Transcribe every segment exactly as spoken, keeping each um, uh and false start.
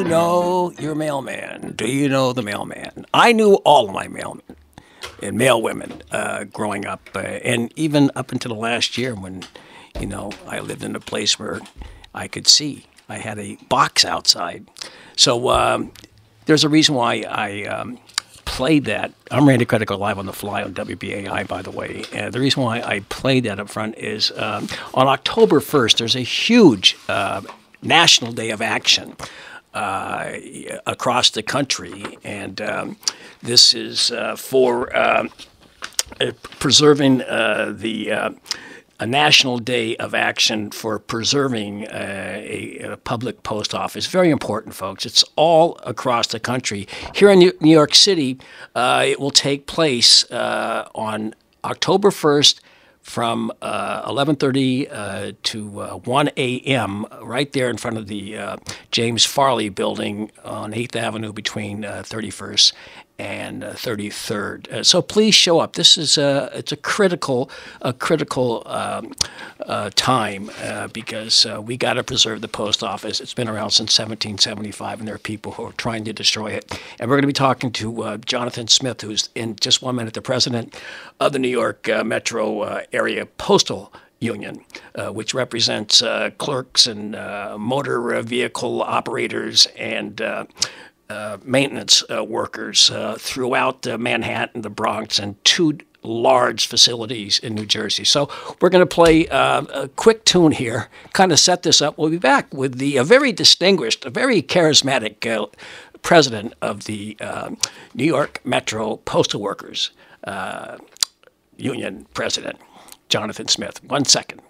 know your mailman? Do you know the mailman? I knew all of my mailmen and mailwomen uh, growing up, uh, and even up until the last year when, you know, I lived in a place where I could see. I had a box outside. So um, there's a reason why I um, played that. I'm Randy Critical, live on the fly on W B A I, by the way. And the reason why I played that up front is um, on October first, there's a huge uh, National Day of Action uh, across the country. And um, this is uh, for uh, preserving uh, the uh, a National Day of Action for preserving uh, a, a public post office. Very important, folks. It's all across the country. Here in New York City, uh, it will take place uh, on October first from uh, eleven thirty uh, to uh, one a m right there in front of the uh, James Farley building on eighth Avenue between uh, thirty-first and uh, thirty-third. Uh, so please show up. This is a it's a critical a critical um, uh, time uh, because uh, we got to preserve the post office. It's been around since seventeen seventy-five, and there are people who are trying to destroy it. And we're going to be talking to uh, Jonathan Smith, who's in just one minute the president of the New York uh, Metro uh, Area Postal Union, uh, which represents uh, clerks and uh, motor vehicle operators and uh, Uh, maintenance uh, workers uh, throughout uh, Manhattan, the Bronx, and two large facilities in New Jersey. So we're going to play uh, a quick tune here, kind of set this up. We'll be back with the a very distinguished, a very charismatic uh, president of the uh, New York Metro Postal Workers uh, Union president, Jonathan Smith. One second.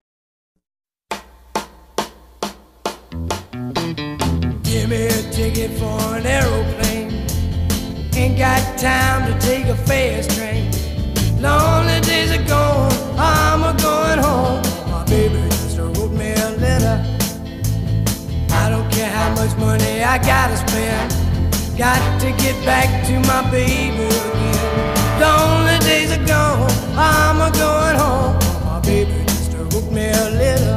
Give me a ticket for an aeroplane. Ain't got time to take a fast train. Lonely days are gone, I'm a going home. My baby just wrote me a letter. I don't care how much money I gotta spend. Got to get back to my baby again. Lonely days are gone, I'm a going home. My baby just wrote me a letter.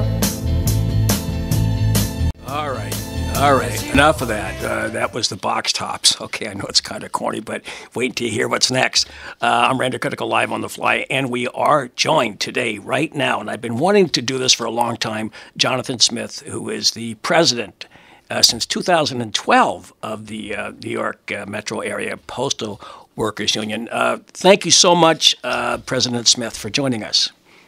All right. All right, enough of that. Uh, that was the Box Tops. Okay, I know it's kind of corny, but wait till you hear what's next. Uh, I'm Randy Critical, live on the fly, and we are joined today, right now, and I've been wanting to do this for a long time, Jonathan Smith, who is the president uh, since two thousand twelve of the uh, New York uh, Metro Area Postal Workers Union. Uh, thank you so much, uh, President Smith, for joining us.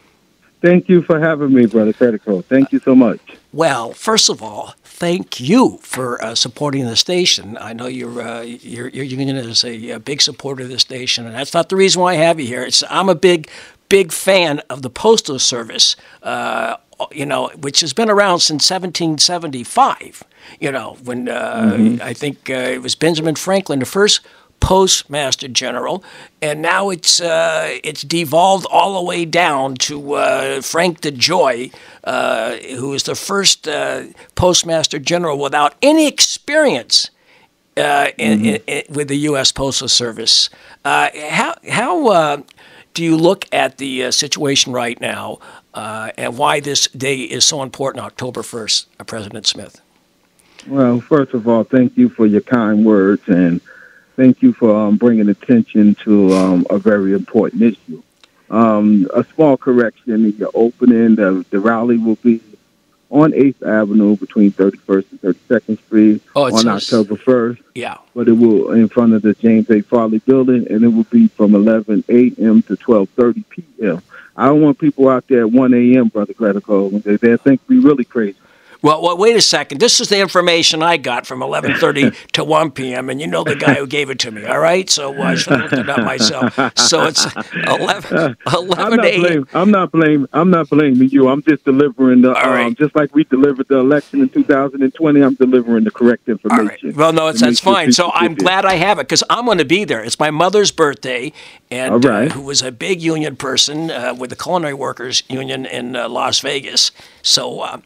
Thank you for having me, Brother Critical. Thank you so much. Well, first of all, thank you for uh, supporting the station. I know your uh, your your union is a, a big supporter of the station, and that's not the reason why I have you here. It's I'm a big, big fan of the Postal Service, uh, you know, which has been around since seventeen seventy-five. You know, when uh, mm-hmm. I think uh, it was Benjamin Franklin, the first Postmaster General, and now it's uh, it's devolved all the way down to uh, Frank DeJoy, uh, who is the first uh, Postmaster General without any experience uh, in, mm-hmm. in, in, with the U S Postal Service. Uh, how how uh, do you look at the uh, situation right now, uh, and why this day is so important, October first, uh, President Smith? Well, first of all, thank you for your kind words, and thank you for um, bringing attention to um, a very important issue. Um, a small correction in your opening, the, the rally will be on eighth Avenue between thirty-first and thirty-second Street oh, on says, October first. Yeah. But it will in front of the James A. Farley building, and it will be from eleven a m to twelve thirty p m I don't want people out there at one a m, Brother Critical. They, they think we really crazy. Well, well, wait a second. This is the information I got from eleven thirty to one p m, and you know the guy who gave it to me, all right? So uh, I should have looked it up myself. So it's eleven, eleven to eight. I'm not blaming. I'm not blaming you. I'm just delivering the. All right. Um, just like we delivered the election in two thousand twenty, I'm delivering the correct information. All right. Well, no, it's, that's fine. So I'm glad I have it because I'm going to be there. It's my mother's birthday, and all right. uh, who was a big union person uh, with the Culinary Workers Union in uh, Las Vegas. So. Uh,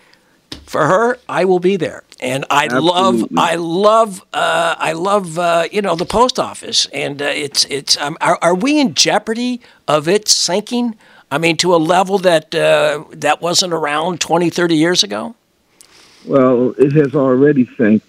For her, I will be there, and I love, I love, uh, I love, uh, you know, the post office, and uh, it's, it's. Um, are, are we in jeopardy of it sinking? I mean, to a level that uh, that wasn't around twenty, thirty years ago? Well, it has already sank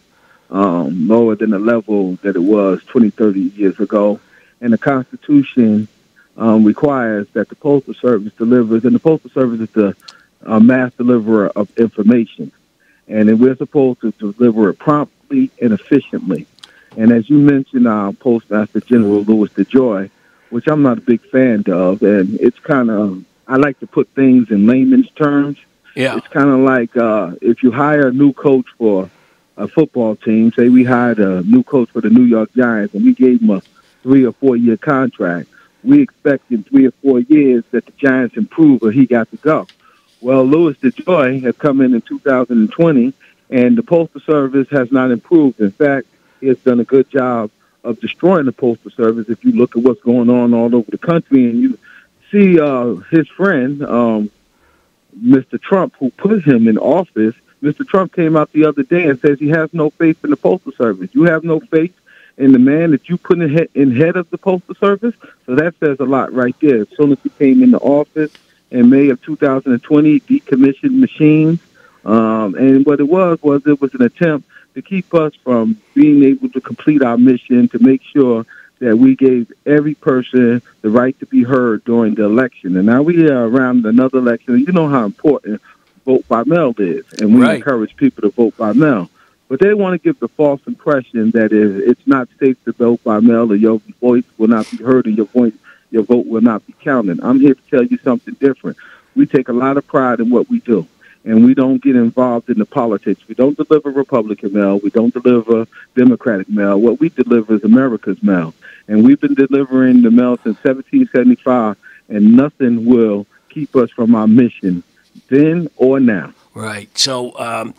um, lower than the level that it was twenty, thirty years ago. And the Constitution um, requires that the Postal Service delivers, and the Postal Service is the uh, mass deliverer of information. And then we're supposed to deliver it promptly and efficiently. And as you mentioned, uh, Postmaster General Louis DeJoy, which I'm not a big fan of, and it's kind of, I like to put things in layman's terms. Yeah. It's kind of like uh, if you hire a new coach for a football team, say we hired a new coach for the New York Giants, and we gave him a three or four year contract. We expect in three or four years that the Giants improve or he got to go. Well, Louis DeJoy has come in in two thousand twenty, and the Postal Service has not improved. In fact, he has done a good job of destroying the Postal Service. If you look at what's going on all over the country and you see uh, his friend, um, Mister Trump, who put him in office, Mister Trump came out the other day and says he has no faith in the Postal Service. You have no faith in the man that you put in head, in head of the Postal Service? So that says a lot right there. As soon as he came into office in May of two thousand twenty, decommissioned machines. Um, and what it was, was it was an attempt to keep us from being able to complete our mission, to make sure that we gave every person the right to be heard during the election. And now we are around another election. And you know how important vote by mail is, and we Right. encourage people to vote by mail. But they want to give the false impression that if it's not safe to vote by mail, or your voice will not be heard, and your voice, your vote will not be counted. I'm here to tell you something different. We take a lot of pride in what we do, and we don't get involved in the politics. We don't deliver Republican mail. We don't deliver Democratic mail. What we deliver is America's mail, and we've been delivering the mail since seventeen seventy-five, and nothing will keep us from our mission, then or now. Right. So um,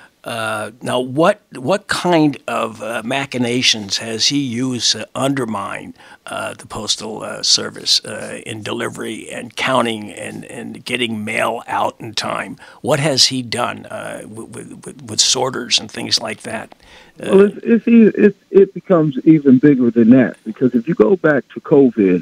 uh, now, what what kind of uh, machinations has he used to undermine uh, the Postal uh, Service uh, in delivery and counting and, and getting mail out in time? What has he done uh, with, with, with sorters and things like that? Uh, Well, it's, it's, e- it's, it becomes even bigger than that, because if you go back to COVID,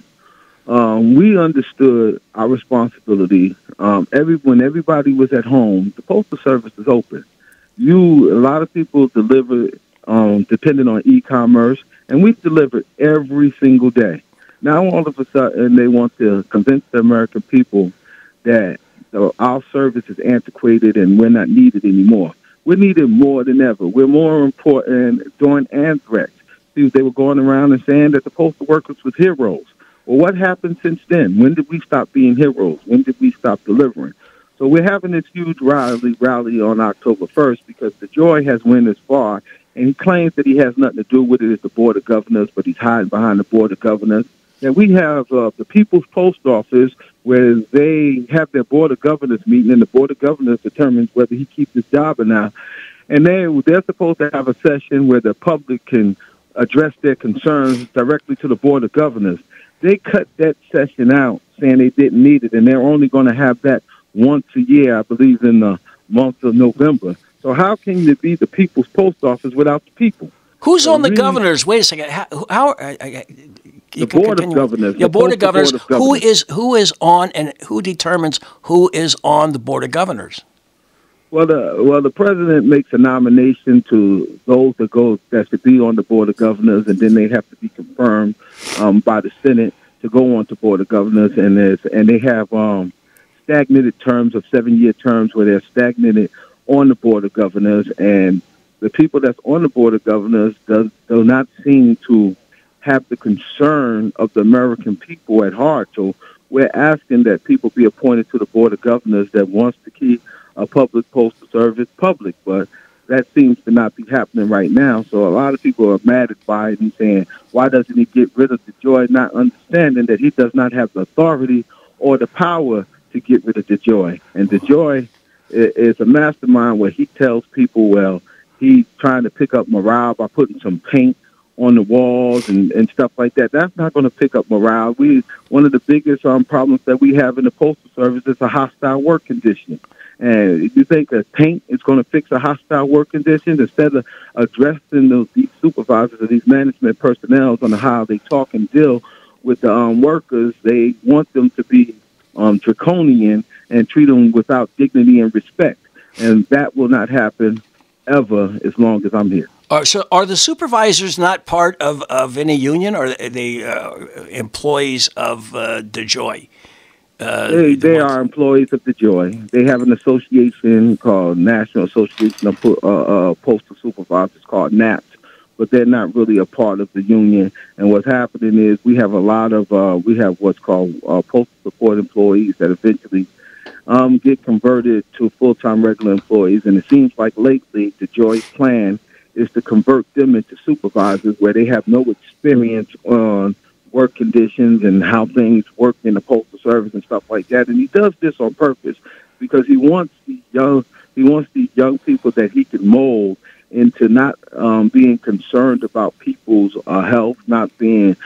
um, we understood our responsibility. Um, every when everybody was at home, the Postal Service is open. You, a lot of people deliver, um, depending on e-commerce, and we deliver every single day. Now, all of a sudden, they want to convince the American people that uh, our service is antiquated and we're not needed anymore. We're needed more than ever. We're more important during anthrax. See, they were going around and saying that the postal workers was heroes. Well, what happened since then? When did we stop being heroes? When did we stop delivering? So we're having this huge rally rally on October first because DeJoy has went as far, and he claims that he has nothing to do with it as the Board of Governors, but he's hiding behind the Board of Governors. And we have uh, the People's Post Office, where they have their Board of Governors meeting, and the Board of Governors determines whether he keeps his job or not. And they, they're supposed to have a session where the public can address their concerns directly to the Board of Governors. They cut that session out, saying they didn't need it, and they're only going to have that once a year, I believe, in the month of November. So how can it be the People's Post Office without the people? Who's So on the really- governors? Wait a second. How? how I, I, you The can Board of continue. Governors, Yeah, the Board of Postal Governors. Board of Who Governors. is who is on and who determines who is on the Board of Governors? Well, the well, the president makes a nomination to those that go that should be on the Board of Governors, and then they have to be confirmed um, by the Senate to go on to Board of Governors, and there's, and they have um, stagnated terms of seven-year terms where they're stagnated on the Board of Governors, and the people that's on the Board of Governors does do not seem to have the concern of the American people at heart. So we're asking that people be appointed to the Board of Governors that wants to keep a public postal service public, but that seems to not be happening right now. So a lot of people are mad at Biden, saying, why doesn't he get rid of DeJoy, not understanding that he does not have the authority or the power to get rid of DeJoy. And DeJoy is a mastermind where he tells people, well, he's trying to pick up morale by putting some paint on the walls and, and stuff like that. That's not going to pick up morale. We one of the biggest um, problems that we have in the Postal Service is a hostile work condition. And if you think that paint is going to fix a hostile work condition, instead of addressing those, these supervisors or these management personnel on how they talk and deal with the um, workers, they want them to be um, draconian and treat them without dignity and respect. And that will not happen ever as long as I'm here. Are, so are the supervisors not part of, of any union, or are they uh, employees of uh, DeJoy? Uh, They the they ones- are employees of the Joy. They have an association called National Association of Po- uh, uh, Postal Supervisors, called NAPS, but they're not really a part of the union. And what's happening is we have a lot of uh, we have what's called uh, postal support employees that eventually um, get converted to full-time regular employees. And it seems like lately the Joy's plan is to convert them into supervisors where they have no experience on work conditions and how things work in the postal service and stuff like that. And he does this on purpose because he wants these young he wants these young people that he can mold into not um, being concerned about people's uh, health, not being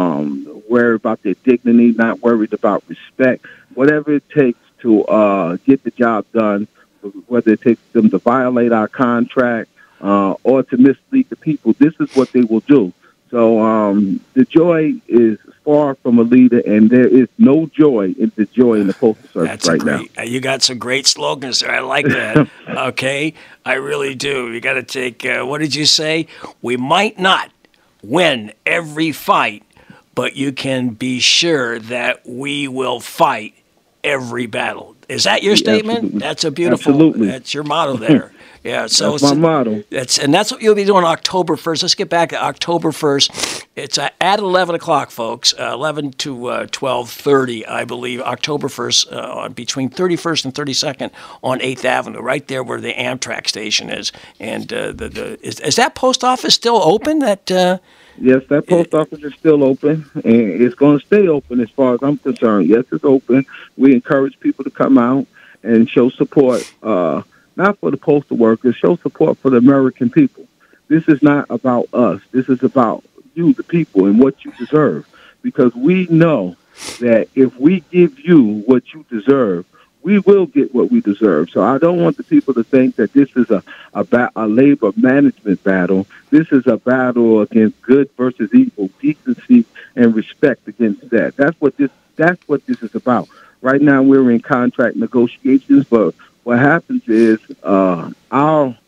um, worried about their dignity, not worried about respect, whatever it takes to uh, get the job done, whether it takes them to violate our contract uh, or to mislead the people. This is what they will do. So um, the Joy is far from a leader, and there is no joy in the joy in the postal service That's right a great. now. Uh, you got some great slogans there. I like that. Okay, I really do. You got to take. Uh, what did you say? We might not win every fight, but you can be sure that we will fight every battle. Is that your Yeah, statement? absolutely. That's a beautiful. Absolutely. That's your motto there. Yeah, so That's my it's- motto. That's and that's what you'll be doing October first. Let's get back to October first. It's uh, at eleven o'clock, folks. Uh, eleven to uh, twelve thirty, I believe. October first, uh, between thirty first and thirty second on Eighth Avenue, right there where the Amtrak station is. And uh, the the is, is that post office still open? That uh, Yes, that post office is still open, and it's going to stay open as far as I'm concerned. Yes, it's open. We encourage people to come out and show support, uh, not for the postal workers, show support for the American people. This is not about us. This is about you, the people, and what you deserve. Because we know that if we give you what you deserve, we will get what we deserve. So I don't want the people to think that this is a, a, ba- a labor management battle. This is a battle against good versus evil, decency and respect against that. That's what this that's what this is about. Right now we're in contract negotiations, but what happens is uh, our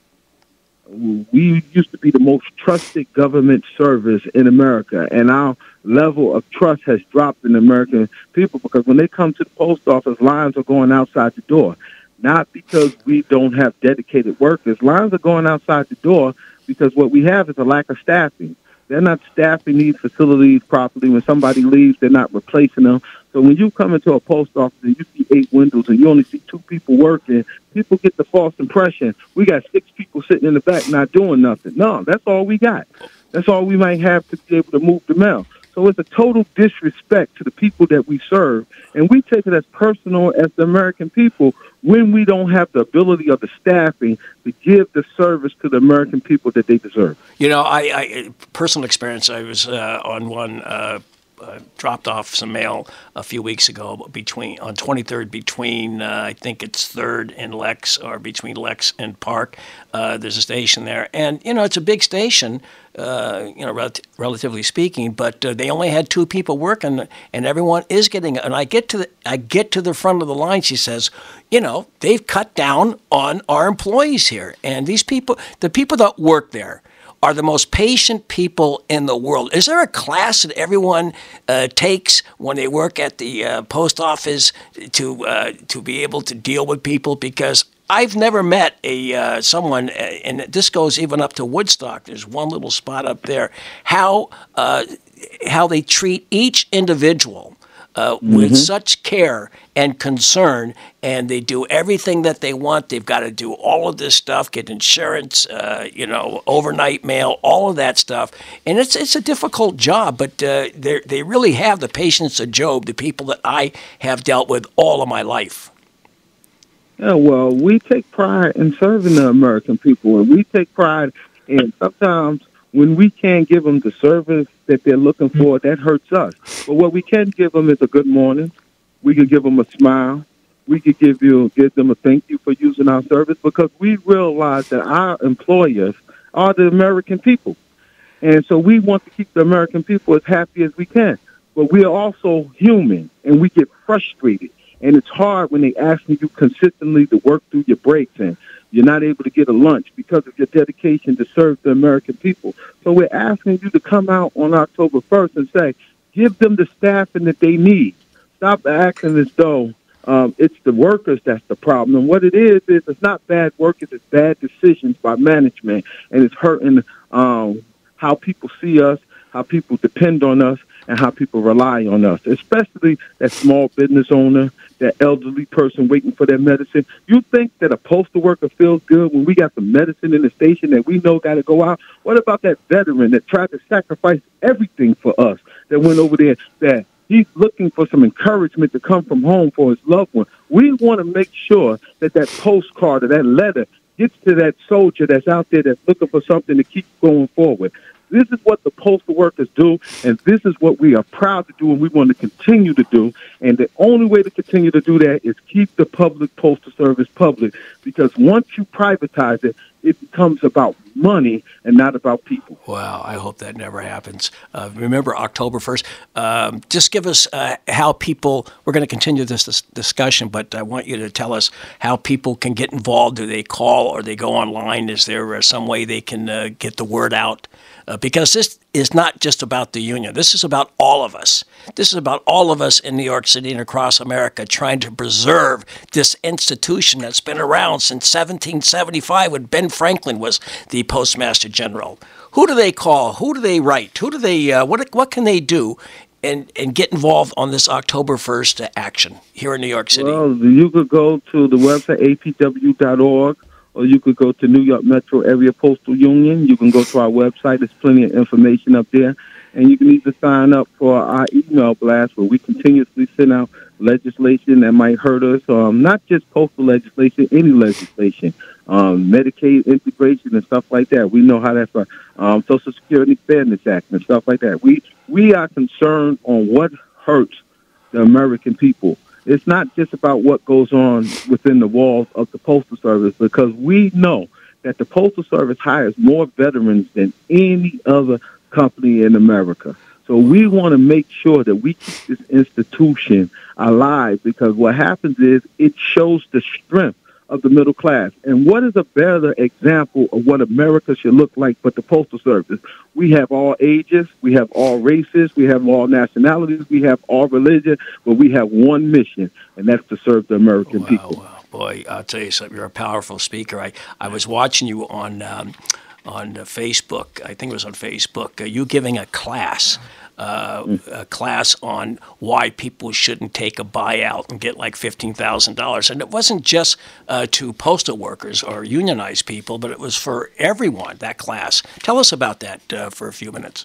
we used to be the most trusted government service in America, and our level of trust has dropped in American people because when they come to the post office, lines are going outside the door. Not because we don't have dedicated workers. Lines are going outside the door because what we have is a lack of staffing. They're not staffing these facilities properly. When somebody leaves, they're not replacing them. So when you come into a post office and you see eight windows and you only see two people working, people get the false impression we got six people sitting in the back not doing nothing. No, that's all we got. That's all we might have to be able to move the mail. So it's a total disrespect to the people that we serve, and we take it as personal as the American people when we don't have the ability of the staffing to give the service to the American people that they deserve. you know, I, I personal experience. I was uh, on one. Uh, Uh, dropped off some mail a few weeks ago between on twenty-third between uh, I think it's third and Lex, or between Lex and Park. Uh, there's a station there, and you know it's a big station, uh, you know, rel- relatively speaking. But uh, they only had two people working, and everyone is getting. And I get to the I get to the front of the line. She says, you know, they've cut down on our employees here, and these people, the people that work there, are the most patient people in the world. Is there a class that everyone uh, takes when they work at the uh, post office to uh, to be able to deal with people? Because I've never met a uh, someone, and this goes even up to Woodstock. There's one little spot up there. How uh, how they treat each individual uh, with such care and concern, and they do everything that they want. They've got to do all of this stuff, get insurance, uh, you know, overnight mail, all of that stuff. And it's it's a difficult job, but uh, they they really have the patience of Job, the people that I have dealt with all of my life. Yeah, well, we take pride in serving the American people, and we take pride in sometimes when we can't give them the service that they're looking for, that hurts us. But what we can give them is a good morning. We can give them a smile. We could give you give them a thank you for using our service, because we realize that our employers are the American people. And so we want to keep the American people as happy as we can. But we are also human, and we get frustrated. And it's hard when they asking you consistently to work through your breaks and you're not able to get a lunch because of your dedication to serve the American people. So we're asking you to come out on October first and say, give them the staffing that they need. Stop acting as though um, it's the workers that's the problem. And what it is, is it's not bad workers, it's bad decisions by management. And it's hurting um, how people see us, how people depend on us, and how people rely on us, especially that small business owner, that elderly person waiting for their medicine. You think that a postal worker feels good when we got some medicine in the station that we know got to go out? What about that veteran that tried to sacrifice everything for us, that went over there, that he's looking for some encouragement to come from home for his loved one? We want to make sure that that postcard or that letter gets to that soldier that's out there that's looking for something to keep going forward. This is what the postal workers do, and this is what we are proud to do, and we want to continue to do. And the only way to continue to do that is keep the public postal service public, because once you privatize it, it becomes about money and not about people. Wow, I hope that never happens. Uh, remember, October first. Um, just give us uh, how people, we're going to continue this, this discussion, but I want you to tell us how people can get involved. Do they call or they go online? Is there uh, some way they can uh, get the word out? Uh, because this is not just about the union. This is about all of us. This is about all of us in New York City and across America trying to preserve this institution that's been around since seventeen seventy-five when Ben Franklin was the Postmaster General. Who do they call? Who do they write? Who do they? Uh, what what can they do and and get involved on this October first action here in New York City? Well, you could go to the website a p w dot org. Or you could go to New York Metro Area Postal Union. You can go to our website. There's plenty of information up there. And you can either sign up for our email blast where we continuously send out legislation that might hurt us, um, not just postal legislation, any legislation, um, Medicaid integration and stuff like that. We know how that's for um, Social Security Fairness Act and stuff like that. We, we are concerned on what hurts the American people. It's not just about what goes on within the walls of the Postal Service, because we know that the Postal Service hires more veterans than any other company in America. So we want to make sure that we keep this institution alive, because what happens is it shows the strength of the middle class. And what is a better example of what America should look like but the Postal Service? We have all ages, we have all races, we have all nationalities, we have all religion, but we have one mission, and that's to serve the American wow, people. Wow, boy, I'll tell you something. You're a powerful speaker. I, I was watching you on um, on Facebook. I think it was on Facebook. Uh, you giving a class. Uh, a class on why people shouldn't take a buyout and get like fifteen thousand dollars. And it wasn't just uh, to postal workers or unionized people, but it was for everyone, that class. Tell us about that uh, for a few minutes.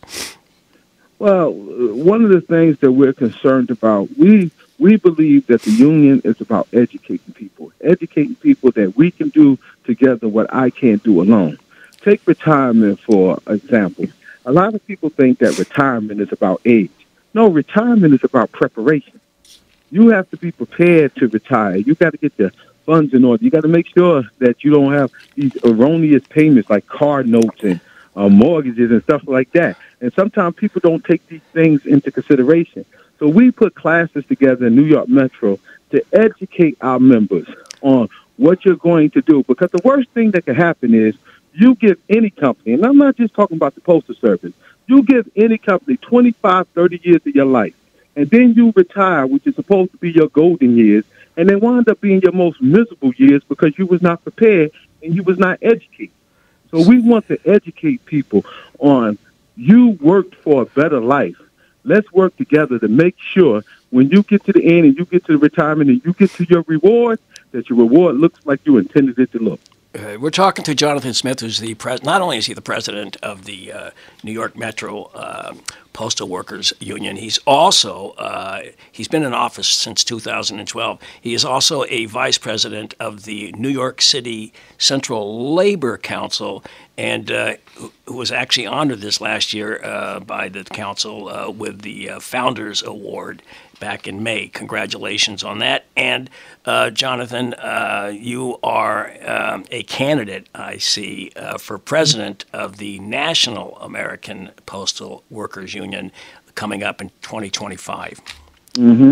Well, one of the things that we're concerned about, we we believe that the union is about educating people, educating people that we can do together what I can't do alone. Take retirement, for example. A lot of people think that retirement is about age. No, retirement is about preparation. You have to be prepared to retire. You got to get your funds in order. You got to make sure that you don't have these erroneous payments like car notes and uh, mortgages and stuff like that. And sometimes people don't take these things into consideration. So we put classes together in New York Metro to educate our members on what you're going to do. Because the worst thing that can happen is you give any company, and I'm not just talking about the Postal Service, you give any company twenty-five, thirty years of your life, and then you retire, which is supposed to be your golden years, and they wind up being your most miserable years because you was not prepared and you was not educated. So we want to educate people on you worked for a better life. Let's work together to make sure when you get to the end and you get to the retirement and you get to your reward, that your reward looks like you intended it to look. Uh, we're talking to Jonathan Smith, who's the pres- not only is he the president of the uh, New York Metro uh, Postal Workers Union, he's also uh, he's been in office since two thousand twelve. He is also a vice president of the New York City Central Labor Council, and uh, who was actually honored this last year uh, by the council uh, with the uh, Founders Award back in May. Congratulations on that. And uh, Jonathan, uh, you are um, a candidate, I see, uh, for president of the National American Postal Workers Union coming up in twenty twenty-five. Mm-hmm.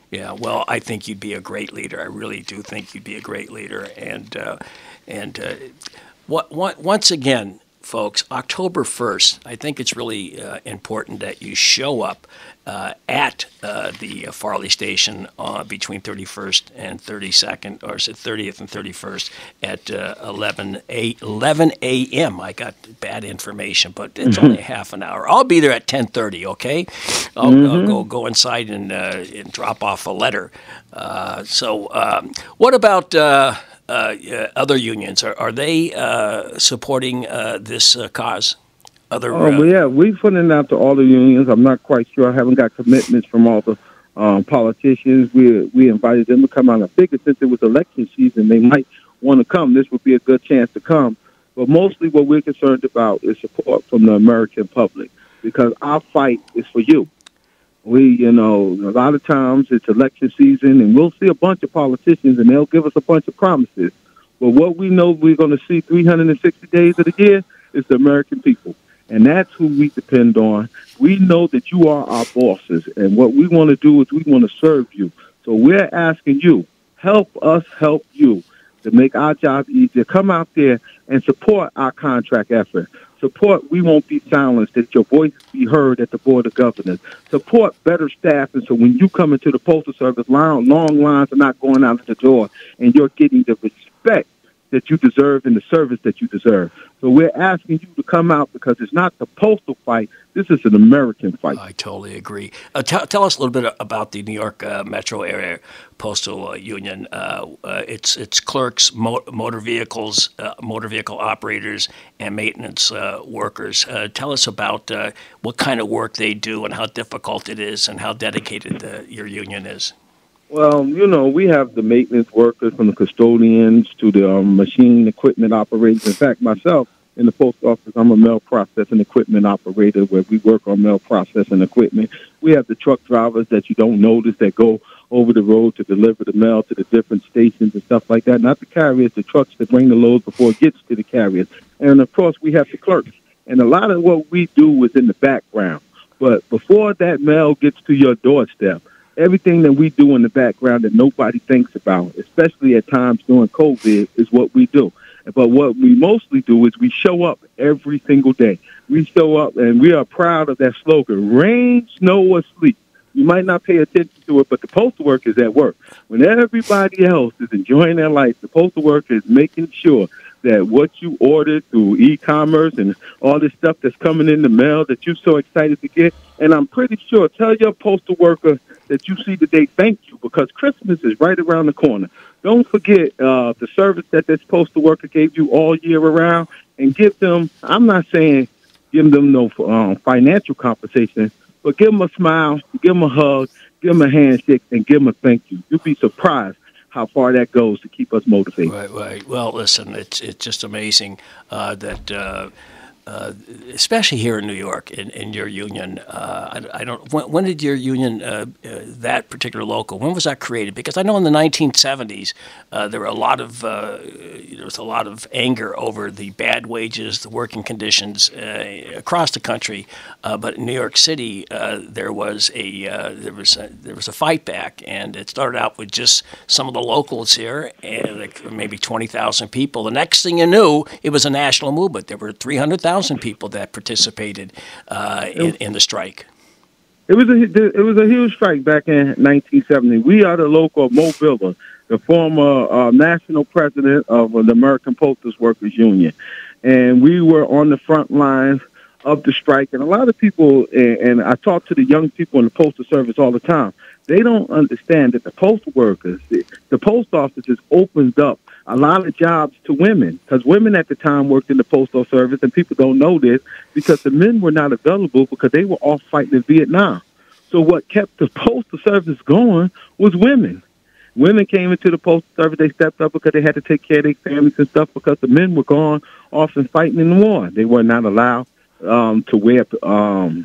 Yeah, well, I think you'd be a great leader. I really do think you'd be a great leader. And uh, and uh, what, what, once again, folks, October first, I think it's really uh, important that you show up uh, at uh, the Farley Station uh, between thirty-first and thirty-second, or is it thirtieth and thirty-first at uh, eleven a.m. I got bad information, but it's Mm-hmm. only half an hour. I'll be there at ten thirty, okay? I'll, Mm-hmm. I'll go, go inside and, uh, and drop off a letter. Uh, so um, what about... Uh, Uh, uh, other unions, are, are they uh, supporting uh, this uh, cause? Other, Oh, well, yeah, we've put it out to all the unions. I'm not quite sure. I haven't got commitments from all the um, politicians. We we invited them to come out. I figured since it was election season, they might want to come. This would be a good chance to come. But mostly what we're concerned about is support from the American public, because our fight is for you. We, you know, a lot of times it's election season, and we'll see a bunch of politicians, and they'll give us a bunch of promises. But what we know we're going to see three hundred sixty days of the year is the American people, and that's who we depend on. We know that you are our bosses, and what we want to do is we want to serve you. So we're asking you, help us help you to make our job easier. Come out there and support our contract effort. Support We Won't Be Silenced, that your voice be heard at the Board of Governors. Support better staffing, so when you come into the Postal Service, long, long lines are not going out the door, and you're getting the respect that you deserve and the service that you deserve. So we're asking you to come out, because it's not the postal fight. This is an American fight. I totally agree. Uh, t- tell us a little bit about the New York uh, Metro Area Postal uh, Union. Uh, uh, it's it's clerks, mo- motor vehicles, uh, motor vehicle operators, and maintenance uh, workers. Uh, tell us about uh, what kind of work they do and how difficult it is, and how dedicated uh, your union is. Well, you know, we have the maintenance workers, from the custodians to the um, machine equipment operators. In fact, myself, in the post office, I'm a mail processing equipment operator, where we work on mail processing equipment. We have the truck drivers that you don't notice that go over the road to deliver the mail to the different stations and stuff like that. Not the carriers, the trucks that bring the loads before it gets to the carriers. And, of course, we have the clerks. And a lot of what we do is in the background. But before that mail gets to your doorstep, everything that we do in the background that nobody thinks about, especially at times during COVID, is what we do. But what we mostly do is we show up every single day. We show up, and we are proud of that slogan, rain, snow, or sleet. You might not pay attention to it, but the postal worker is at work. When everybody else is enjoying their life, the postal worker is making sure that what you ordered through e-commerce and all this stuff that's coming in the mail that you're so excited to get. And I'm pretty sure, tell your postal worker that you see today, thank you, because Christmas is right around the corner. Don't forget uh, the service that this postal worker gave you all year around, and give them, I'm not saying give them no um, financial compensation, but give them a smile, give them a hug, give them a handshake, and give them a thank you. You'll be surprised how far that goes to keep us motivated. Right, right. Well, listen, it's it's just amazing uh, that, uh, uh, especially here in New York, in, in your union. Uh, I, I don't. When, when did your union, uh, uh, that particular local, when was that created? Because I know in the nineteen seventies uh, there were a lot of uh, there was a lot of anger over the bad wages, the working conditions uh, across the country. Uh, but in New York City, uh, there was a uh, there was a, there was a fight back, and it started out with just some of the locals here, and like maybe twenty thousand people. The next thing you knew, it was a national movement. There were three hundred thousand people that participated uh, in, in the strike. It was a it was a huge strike back in nineteen seventy. We are the local Mo Biller, the former uh, national president of the American Postal Workers Union, and we were on the front lines of the strike. And a lot of people, and, and I talk to the young people in the Postal Service all the time, they don't understand that the postal workers, the, the post office has opened up a lot of jobs to women, because women at the time worked in the Postal Service, and people don't know this because the men were not available because they were off fighting in Vietnam. So what kept the Postal Service going was women. Women came into the Postal Service, they stepped up because they had to take care of their families and stuff, because the men were gone off and fighting in the war. They were not allowed um, to wear, um,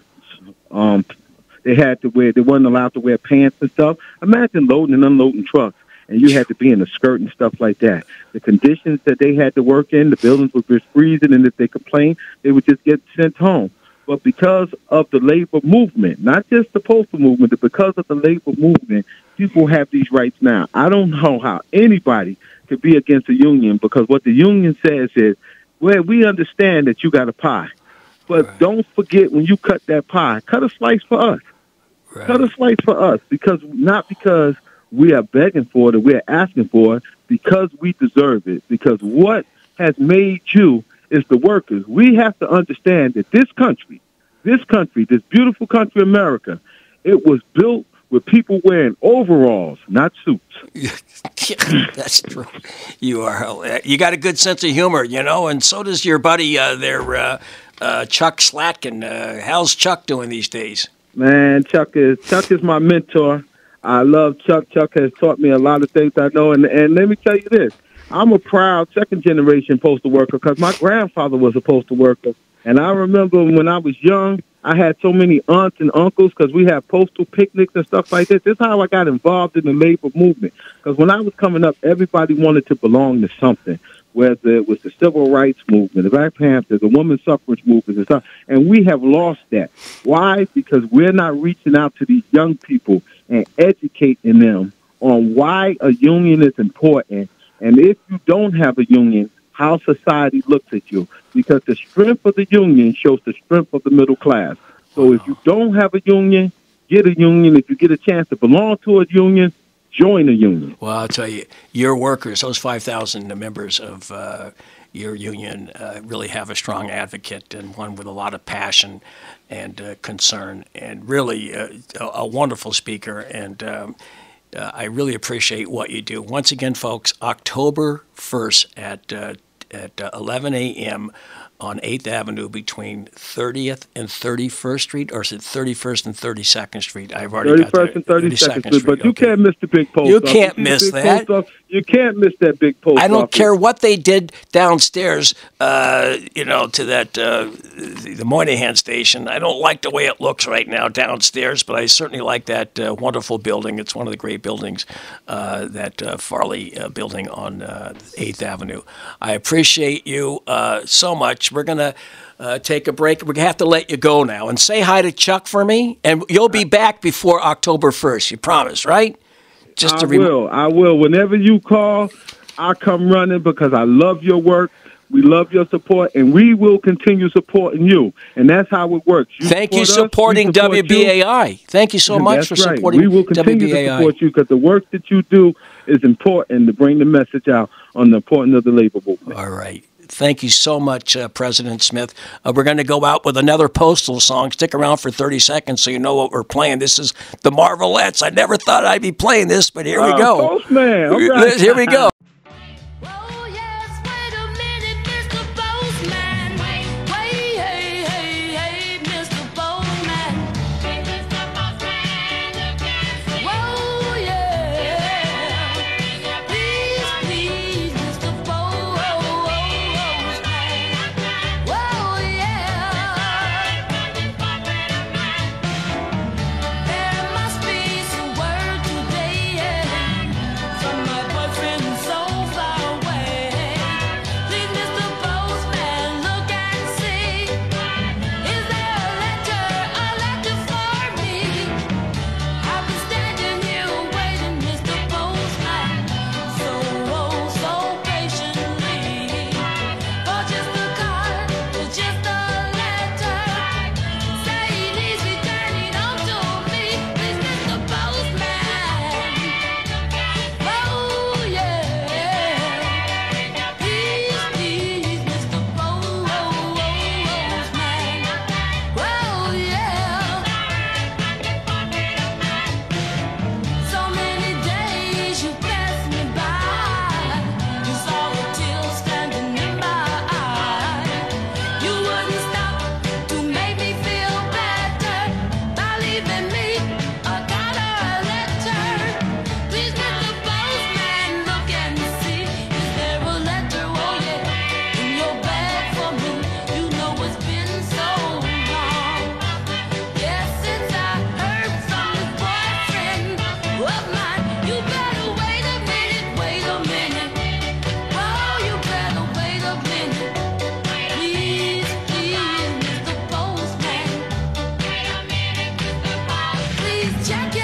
um, they had to wear, they weren't allowed to wear pants and stuff. Imagine loading and unloading trucks, and you had to be in a skirt and stuff like that. The conditions that they had to work in, the buildings were just freezing, and if they complained, they would just get sent home. But because of the labor movement, not just the postal movement, but because of the labor movement, people have these rights now. I don't know how anybody could be against a union, because what the union says is, well, we understand that you got a pie, but right. don't forget when you cut that pie, cut a slice for us. Right. Cut a slice for us, because not because we are begging for it or we are asking for it, because we deserve it. Because what has made you is the workers. We have to understand that this country, this country, this beautiful country, America, it was built with people wearing overalls, not suits. That's true. You are. You got a good sense of humor, you know, and so does your buddy uh, there, uh, uh, Chuck Slatkin. Uh, how's Chuck doing these days? Man, Chuck is Chuck is my mentor. I love Chuck. Chuck has taught me a lot of things I know, and and let me tell you this. I'm a proud second-generation postal worker because my grandfather was a postal worker. And I remember when I was young, I had so many aunts and uncles because we had postal picnics and stuff like this. This is how I got involved in the labor movement. Because when I was coming up, everybody wanted to belong to something, whether it was the civil rights movement, the Black Panthers, the women's suffrage movement, and stuff. And we have lost that. Why? Because we're not reaching out to these young people and educating them on why a union is important. And if you don't have a union, how society looks at you. Because the strength of the union shows the strength of the middle class. So if you don't have a union, get a union. If you get a chance to belong to a union, join a union. Well, I'll tell you, your workers, those five thousand members of uh, your union, uh, really have a strong advocate and one with a lot of passion and uh, concern, and really uh, a, a wonderful speaker. And um, Uh, I really appreciate what you do. Once again, folks, October first at uh, at uh, eleven a.m. on eighth Avenue between thirtieth and thirty-first Street, or is it thirty-first and thirty-second Street? I've already got thirty-first and thirty-second Street, but you okay. can't miss the big post You office. can't miss that. You can't miss that big post I don't office. care what they did downstairs, uh, you know, to that uh, the Moynihan station. I don't like the way it looks right now downstairs, but I certainly like that uh, wonderful building. It's one of the great buildings, uh, that uh, Farley uh, building on uh, eighth Avenue. I appreciate you uh, so much. We're going to uh, take a break. We're going to have to let you go now. And say hi to Chuck for me, and you'll be back before October first. You promise, right? Just I to rem- will. I will. Whenever you call, I'll come running because I love your work. We love your support, and we will continue supporting you. And that's how it works. You Thank you support us, supporting we support W B A I. you. Thank you so And much that's for right. supporting We will continue W B A I. to support you because the work that you do is important to bring the message out on the importance of the labor movement. All right. Thank you so much, uh, President Smith. Uh, we're going to go out with another postal song. Stick around for thirty seconds so you know what we're playing. This is the Marvelettes. I never thought I'd be playing this, but here we Uh, go. Postman. All right. Here we go. Oh, yes, wait a minute, Mister Postman. Wait, wait, hey, hey, hey, Mister Postman. Mister Postman, you can't see. Whoa, yeah. Please, please, Mister Postman. Whoa, yeah. There must be some word today, yeah, from my boyfriend's check your